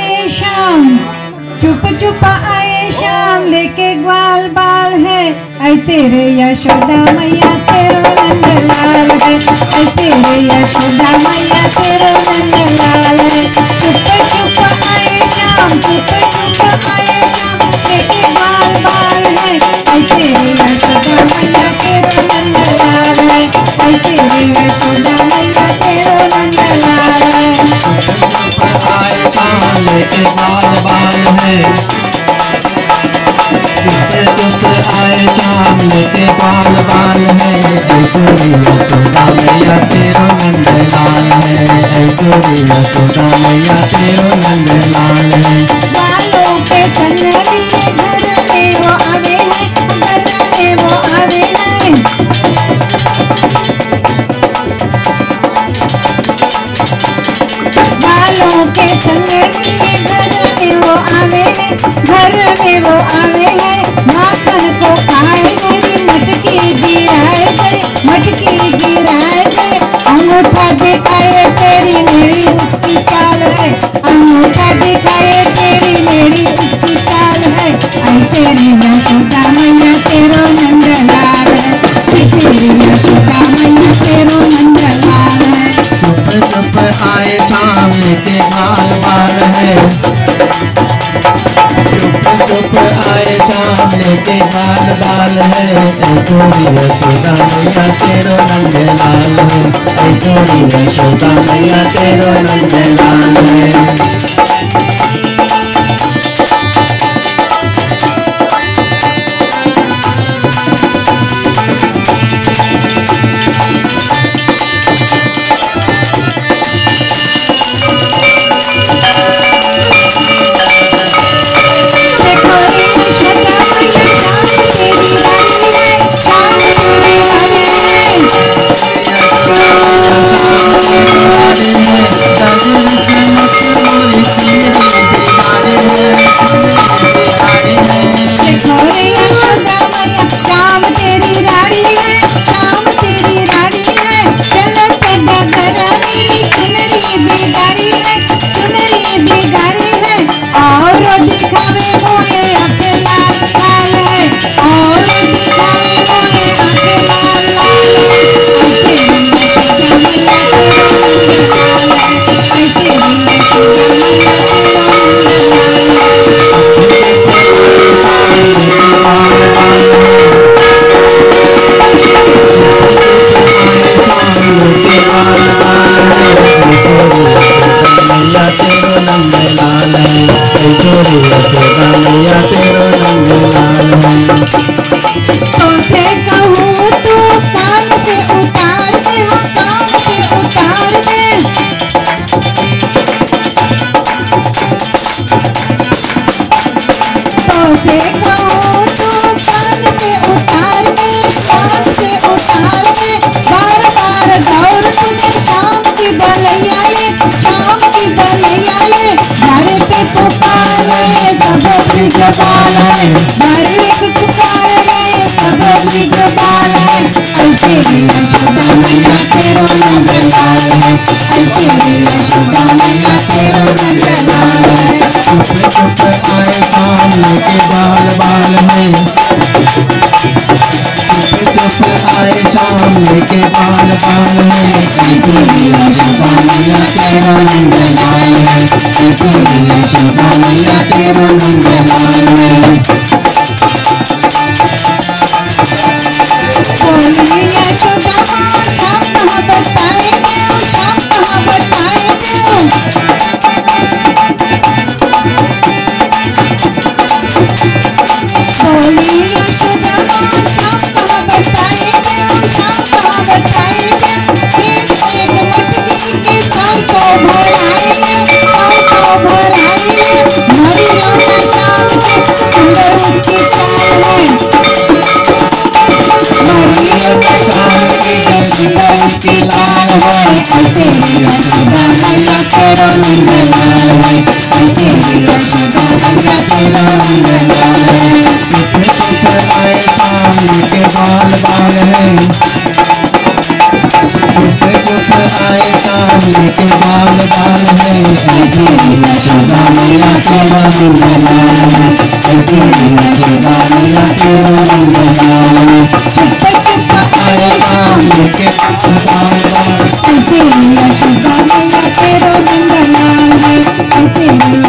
आए शाम, चुप चुप आए शाम, लेके ग्वाल बाल है, ऐसे रे यशोदा मैया तेरो नंदलाल है, ऐसे रे यशोदा मैया तेरो नंदलाल है। चुप चुप आए शाम, चुप चुप आए शाम, लेके ग्वाल बाल है, ऐसे रे यशोदा मैया तेरो नंदलाल है, ऐसे रे यशोदा मैया तेरो नंदलाल है। आए शाम लेके बाल बाल है, चुप आए शाम लेके बाल बाल है, ऐश्वर्य यशोदा मैया तेरो नंदलाल है, ऐश्वर्य यशोदा मैया तेरो नंदलाल है। बालों के संग लिए घर में वो आवे है, घर में वो आवे है। बालों के संग लिए घर में वो आवे है, घर में वो आवे है। माखन को खाए मेरी मटकी गिराए गए, मटकी गिराए गए। अंगूठा दिखाए तेरी मेरी उसकी चाल है, अंगूठा दिखाए तेरी मेरी उसकी चाल है। ऐसे रे यशोदा मैया तेरो नंदलाल है, ऐसे रे यशोदा मैया तेरो नंदलाल है। चुप चुप आए शाम लेके बाल बाल है, चुप चुप आए शाम लेके बाल बाल है, ऐश्वर्य यशोदा मैया तेरो नंदलाल है, ऐश्वर्य यशोदा मैया तेरो नंदलाल है। लेके बाल बाल है ऐसे यशोदा मैया तेरा नंदलाल है ऐसे यशोदा मैया तेरा नंदलाल है चुप्पा चुप्पा आए राम लेके बाल बाल ऐसे यशोदा मैया तेरा नंदलाल है ऐसे